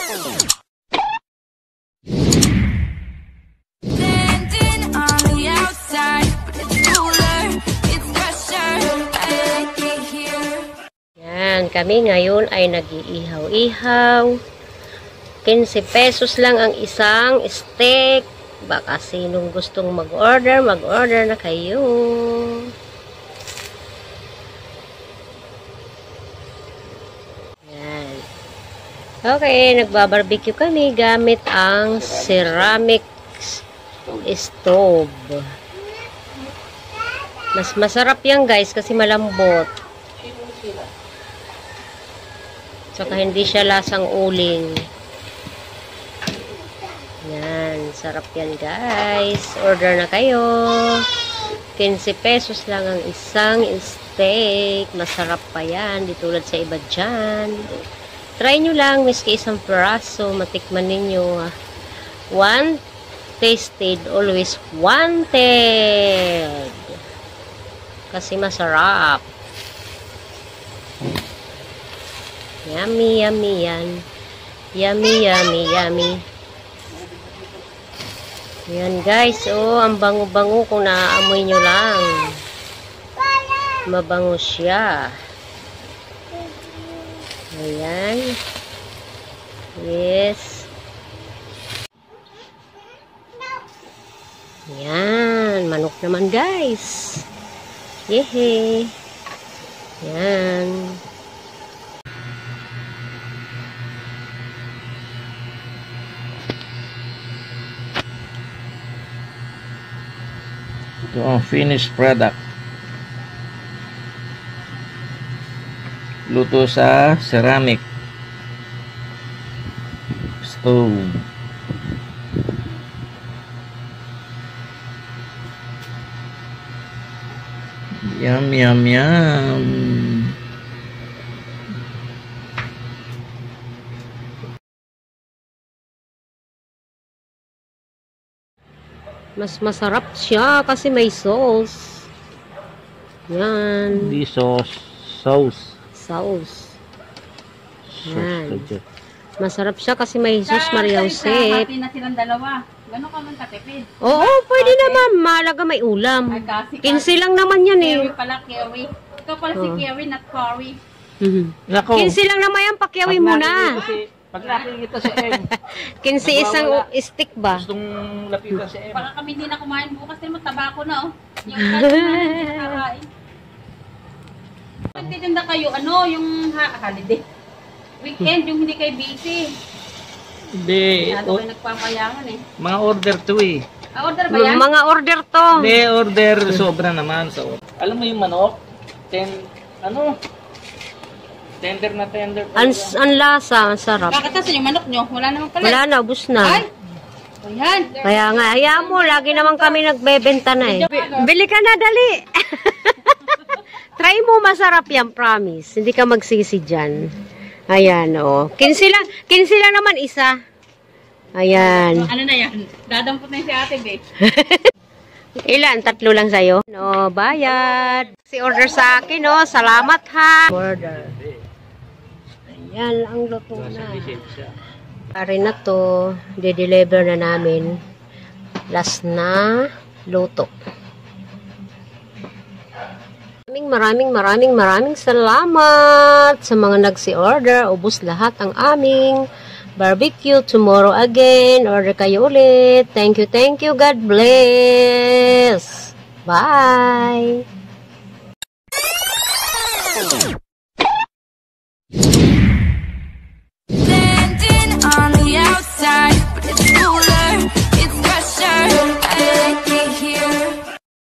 Yan, kami ngayon ay nag-iihaw-ihaw. 15 pesos lang ang isang steak. Baka sinong gustong mag-order na kayo. Yan. Okay, nagbabarbecue kami gamit ang ceramic stove. Mas masarap yan guys kasi malambot. Saka hindi siya lasang uling. Yan, sarap yan guys. Order na kayo. 15 pesos lang ang isang steak. Masarap pa yan. Di tulad sa iba dyan. Try nyo lang, miski isang peraso. Matikman ninyo. One tasted, always wanted. Kasi masarap. Yummy, yummy yan. Yummy, yummy, yummy. Yan guys, oh, ang bango-bango kung naaamoy nyo lang. Mabango siya. Ayan. Yes. Yan, manok naman guys. Yehe. Yan. Ito ang finished product. Luto sa ceramic stove. Yum, yum, yum. Mas masarap siya kasi may sauce. Yan. Hindi sauce. Sauce. Sauce. Yan. Masarap siya kasi may sauce Maria Jose. Hati na silang dalawa. Gano'n ka man katipid? Oo, pwede naman. Malaga may ulam. 15 lang naman yan eh. Kiwi pala, kiwi. Ito pala si kiwi, not curry. Nako. 15 lang naman yan, pakyawi muna. Pag nakikita si M, 15 isang stick ba? gustong lapitan si M. Baka kami hindi na kumain bukas din mo, tabako na oh. Yung kaso na kakain. Nagtitinda kayo, ano, yung holiday. Weekend, yung hindi kayo busy. Hindi. Masyado kayo nagpapayangan eh. Mga order to eh. Order ba yan? Mga order to. Hindi, order. Sobra naman. So, alam mo yung manok? Tender na tender. Ang lasa, ang sarap. Bakit kasi yung manok nyo? Wala naman pala. Wala na, ubus na. Ay! Ayan. Kaya nga, hayaan mo, lagi naman kami nagbebenta na eh. Bili ka na, dali. Try mo, masarap yan, promise. Hindi ka magsisi dyan. Ayan, oh. 15 lang naman isa. Ayan. Ano na yan? Dadampot na yung si ate, babe. Ilan? 3 lang sa'yo? No, bayad. Si order sa akin, no. Salamat, ha. Order. Ayan, ang luto na. Pare na to. De-deliver na namin. Last na luto. Maraming salamat sa mga nagsi-order. Ubus lahat ang aming barbecue. Tomorrow again. Order kayo ulit. Thank you. God bless. Bye.